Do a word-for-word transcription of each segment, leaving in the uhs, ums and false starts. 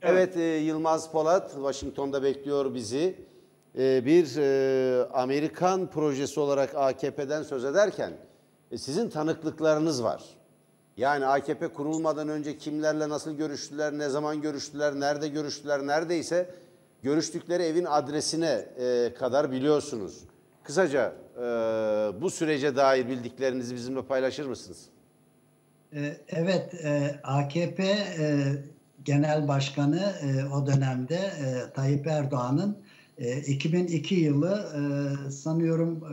Evet, Evet, e, Yılmaz Polat Washington'da bekliyor bizi. E, bir e, Amerikan projesi olarak A K P'den söz ederken e, sizin tanıklıklarınız var. Yani A K P kurulmadan önce kimlerle nasıl görüştüler, ne zaman görüştüler, nerede görüştüler, neredeyse görüştükleri evin adresine e, kadar biliyorsunuz. Kısaca e, bu sürece dair bildiklerinizi bizimle paylaşır mısınız? Evet, A K P Genel Başkanı o dönemde Tayyip Erdoğan'ın iki bin iki yılı sanıyorum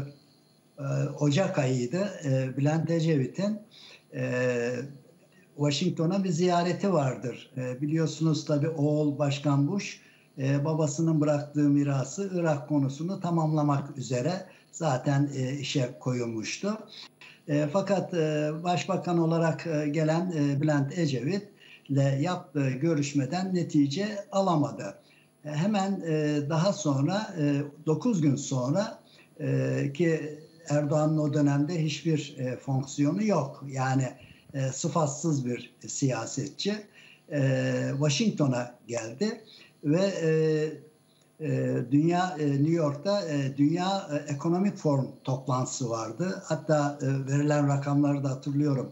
Ocak ayıydı. Bülent Ecevit'in Washington'a bir ziyareti vardır. Biliyorsunuz tabii oğul Başkan Bush babasının bıraktığı mirası Irak konusunu tamamlamak üzere zaten işe koyulmuştu. E, fakat e, başbakan olarak e, gelen e, Bülent Ecevit ile yaptığı görüşmeden netice alamadı. E, hemen e, daha sonra e, dokuz gün sonra e, ki Erdoğan'ın o dönemde hiçbir e, fonksiyonu yok. Yani e, sıfatsız bir siyasetçi e, Washington'a geldi ve e, Dünya New York'ta Dünya Ekonomik Forum toplantısı vardı. Hatta verilen rakamları da hatırlıyorum.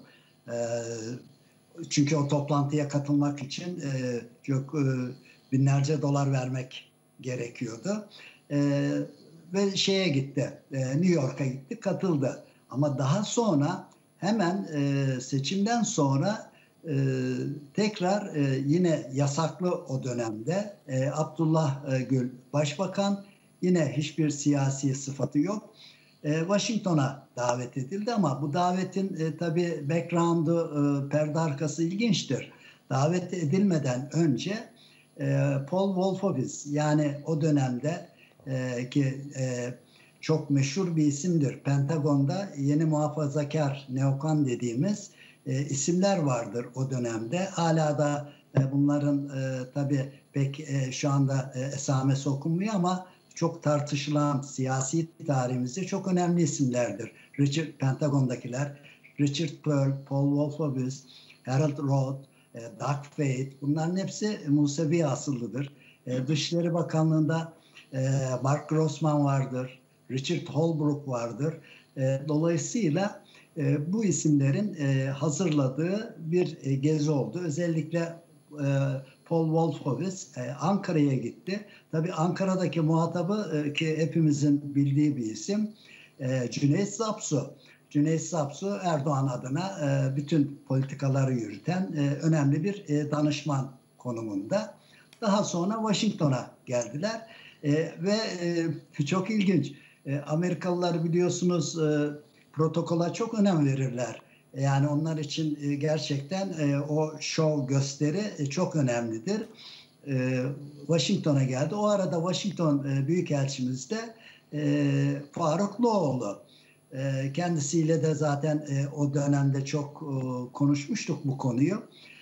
Çünkü o toplantıya katılmak için çok binlerce dolar vermek gerekiyordu. Ve şeye gitti, New York'a gitti, katıldı. Ama daha sonra hemen seçimden sonra Ee, tekrar e, yine yasaklı o dönemde e, Abdullah e, Gül Başbakan, yine hiçbir siyasi sıfatı yok. E, Washington'a davet edildi ama bu davetin e, tabii background'u, e, perde arkası ilginçtir. Davet edilmeden önce e, Paul Wolfowitz, yani o dönemde e, ki e, çok meşhur bir isimdir. Pentagon'da yeni muhafazakar neokon dediğimiz E, isimler vardır o dönemde. Hala da e, bunların e, tabii pek e, şu anda e, esamesi okunmuyor ama çok tartışılan, siyasi tarihimizde çok önemli isimlerdir. Richard, Pentagon'dakiler, Richard Pearl, Paul Wolfowitz, Harold Roth, e, Doug Fate, bunların hepsi Musevi asıllıdır. E, Dışişleri Bakanlığı'nda e, Mark Grossman vardır, Richard Holbrooke vardır. E, dolayısıyla E, bu isimlerin e, hazırladığı bir e, gezi oldu. Özellikle e, Paul Wolfowitz e, Ankara'ya gitti. Tabii Ankara'daki muhatabı e, ki hepimizin bildiği bir isim e, Cüneyt Zapsu. Cüneyt Zapsu Erdoğan adına e, bütün politikaları yürüten e, önemli bir e, danışman konumunda. Daha sonra Washington'a geldiler e, ve e, çok ilginç. E, Amerikalılar biliyorsunuz e, protokola çok önem verirler. Yani onlar için gerçekten o show, gösteri çok önemlidir. Washington'a geldi. O arada Washington Büyükelçimiz de Faruk Loğlu. Kendisiyle de zaten o dönemde çok konuşmuştuk bu konuyu.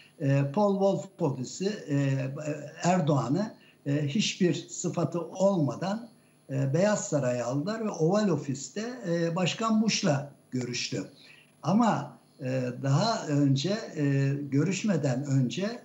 Paul Wolfowitz'i, Erdoğan'ı hiçbir sıfatı olmadan Beyaz Saray'a aldılar ve Oval Ofis'te Başkan Bush'la görüştü. Ama daha önce, görüşmeden önce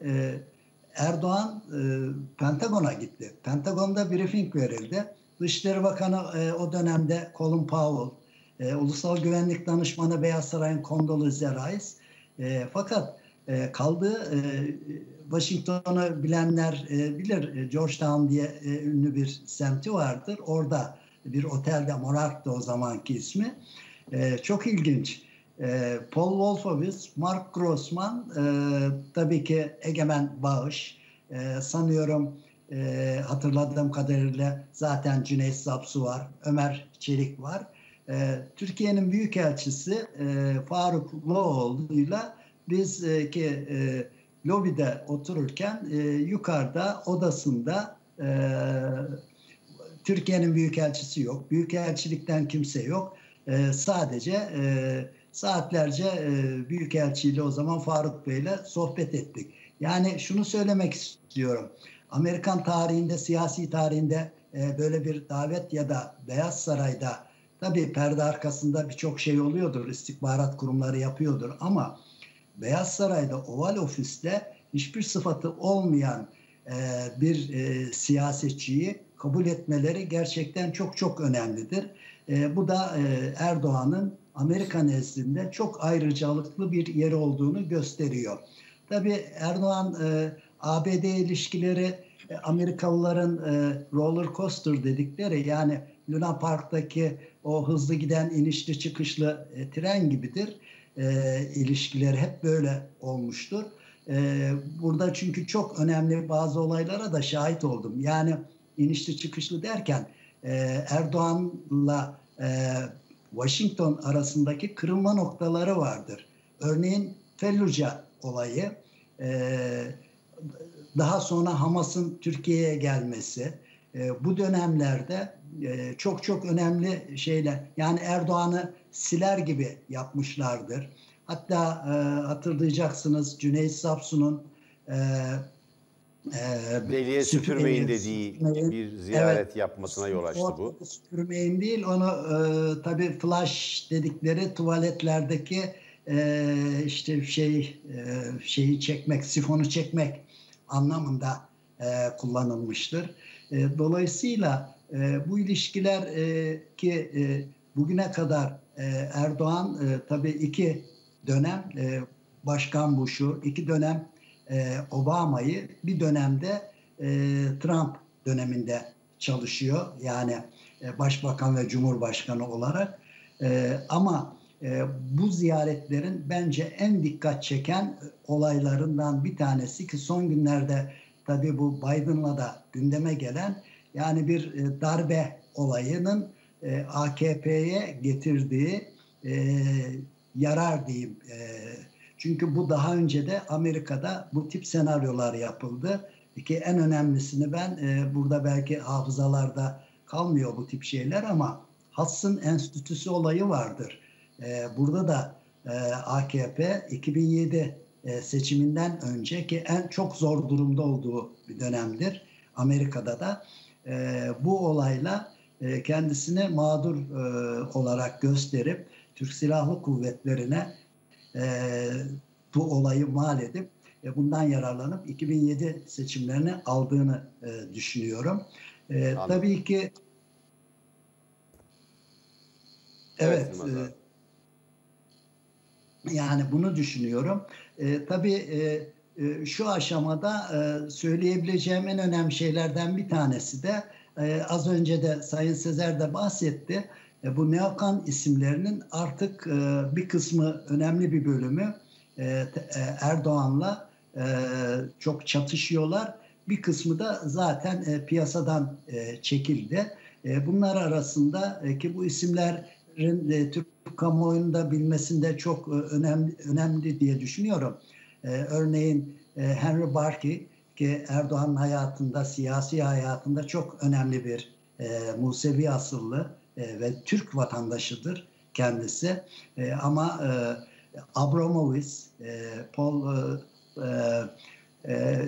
Erdoğan Pentagon'a gitti. Pentagon'da briefing verildi. Dışişleri Bakanı o dönemde Colin Powell, Ulusal Güvenlik Danışmanı Beyaz Saray'ın Condoleezza Rice. Fakat kaldığı Washington'u bilenler bilir, Georgetown diye ünlü bir semti vardır. Orada bir otelde, Monarch'ta o zamanki ismi. Çok ilginç. Paul Wolfowitz, Mark Grossman, tabii ki Egemen Bağış, sanıyorum hatırladığım kadarıyla zaten Cüneyt Zapsu var, Ömer Çelik var. Türkiye'nin Büyükelçisi Faruk Loğlu'yla biz ki lobide otururken e, yukarıda odasında e, Türkiye'nin büyükelçisi yok. Büyükelçilikten kimse yok. E, sadece e, saatlerce e, büyükelçiyle o zaman Faruk Bey'le sohbet ettik. Yani şunu söylemek istiyorum. Amerikan tarihinde, siyasi tarihinde e, böyle bir davet ya da Beyaz Saray'da tabii perde arkasında birçok şey oluyordur. İstihbarat kurumları yapıyordur ama Beyaz Saray'da, Oval Ofis'te hiçbir sıfatı olmayan bir siyasetçiyi kabul etmeleri gerçekten çok çok önemlidir. Bu da Erdoğan'ın Amerika nezdinde çok ayrıcalıklı bir yeri olduğunu gösteriyor. Tabii Erdoğan A B D ilişkileri Amerikalıların roller coaster dedikleri, yani Luna Park'taki o hızlı giden inişli çıkışlı tren gibidir. İlişkileri hep böyle olmuştur. Burada çünkü çok önemli bazı olaylara da şahit oldum. Yani inişli çıkışlı derken Erdoğan'la Washington arasındaki kırılma noktaları vardır. Örneğin Felluce olayı, daha sonra Hamas'ın Türkiye'ye gelmesi, bu dönemlerde çok çok önemli şeyler. Yani Erdoğan'ı siler gibi yapmışlardır. Hatta hatırlayacaksınız Cüneyt Sapsu'nun Ee, Deliye süpürmeyin dediği süpürmeyin. bir ziyaret evet, yapmasına yol açtı bu. Süpürmeyin değil, onu e, tabii flash dedikleri tuvaletlerdeki e, işte şey e, şeyi çekmek, sifonu çekmek anlamında e, kullanılmıştır. E, dolayısıyla e, bu ilişkiler e, ki e, bugüne kadar e, Erdoğan e, tabii iki dönem e, Başkan Bush'u, iki dönem Obama'yı, bir dönemde Trump döneminde çalışıyor. Yani Başbakan ve Cumhurbaşkanı olarak. Ama bu ziyaretlerin bence en dikkat çeken olaylarından bir tanesi, ki son günlerde tabii bu Biden'la da gündeme gelen, yani bir darbe olayının A K P'ye getirdiği yarar diyeyim. Çünkü bu daha önce de Amerika'da bu tip senaryolar yapıldı. Ki en önemlisini ben e, burada belki hafızalarda kalmıyor bu tip şeyler, ama Hudson Enstitüsü olayı vardır. E, burada da e, A K P iki bin yedi e, seçiminden önceki en çok zor durumda olduğu bir dönemdir. Amerika'da da e, bu olayla e, kendisini mağdur e, olarak gösterip Türk Silahlı Kuvvetleri'ne E, bu olayı mal edip e, bundan yararlanıp iki bin yedi seçimlerini aldığını e, düşünüyorum. E, tabii ki evet, evet e, yani bunu düşünüyorum. E, tabii e, e, şu aşamada e, söyleyebileceğim en önemli şeylerden bir tanesi de e, az önce de Sayın Sezer de bahsetti. E, bu neokon isimlerinin artık e, bir kısmı, önemli bir bölümü e, e, Erdoğan'la e, çok çatışıyorlar. Bir kısmı da zaten e, piyasadan e, çekildi. E, bunlar arasında e, ki bu isimlerin e, Türk kamuoyunda bilmesinde çok e, önemli önemli diye düşünüyorum. E, örneğin e, Henry Barkey, ki Erdoğan'ın hayatında, siyasi hayatında çok önemli bir e, Musevi asıllı ve Türk vatandaşıdır kendisi. E, ama e, Abramovich, e, Paul e, e,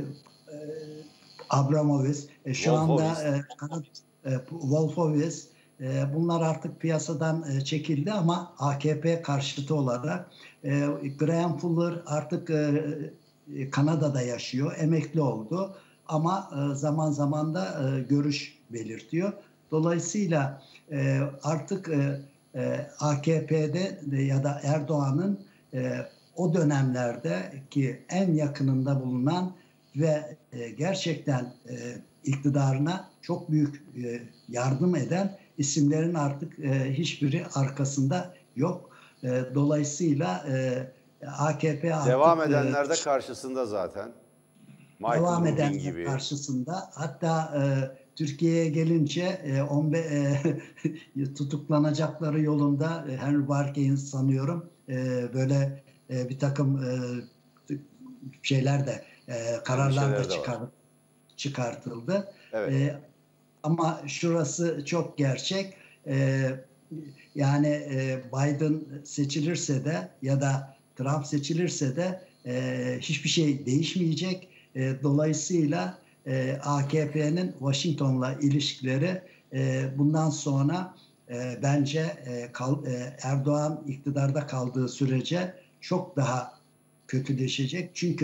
Abramovich, e, şu Wolfowitz. anda e, e, Wolfowitz, e, bunlar artık piyasadan e, çekildi, ama A K P karşıtı olarak e, Graham Fuller artık e, Kanada'da yaşıyor, emekli oldu, ama e, zaman zaman da e, görüş belirtiyor. Dolayısıyla e, artık e, e, A K P'de de ya da Erdoğan'ın e, o dönemlerde ki en yakınında bulunan ve e, gerçekten e, iktidarına çok büyük e, yardım eden isimlerin artık e, hiçbiri arkasında yok. E, dolayısıyla e, A K P artık... Devam edenler de karşısında zaten. Michael devam edenler gibi. Karşısında. Hatta e, Türkiye'ye gelince e, on beş, e, tutuklanacakları yolunda e, Henry Barkey'in sanıyorum e, böyle e, bir takım e, şeyler de e, kararlar da çıkar, çıkartıldı. Evet. E, ama şurası çok gerçek. E, yani e, Biden seçilirse de ya da Trump seçilirse de e, hiçbir şey değişmeyecek. E, dolayısıyla e, A K P'nin Washington'la ilişkileri e, bundan sonra e, bence e, kal, e, Erdoğan iktidarda kaldığı sürece çok daha kötüleşecek. Çünkü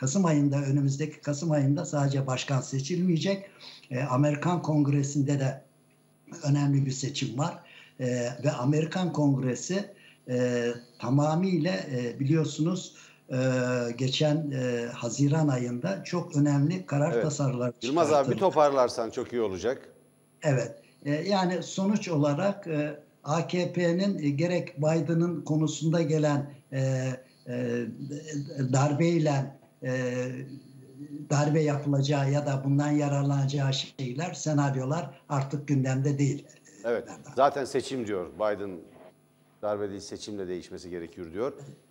Kasım ayında, önümüzdeki Kasım ayında sadece başkan seçilmeyecek. E, Amerikan Kongresi'nde de önemli bir seçim var. E, ve Amerikan Kongresi e, tamamıyla e, biliyorsunuz e, geçen e, Haziran ayında çok önemli karar Evet. tasarıları çıkartıldı. Yılmaz abi bir toparlarsan çok iyi olacak. Evet. E, yani sonuç olarak e, A K P'nin e, gerek Biden'ın konusunda gelen e, e, darbeyle e, darbe yapılacağı ya da bundan yararlanacağı şeyler, senaryolar artık gündemde değil. Evet. Zaten seçim diyor. Biden darbe değil seçimle değişmesi gerekiyor diyor.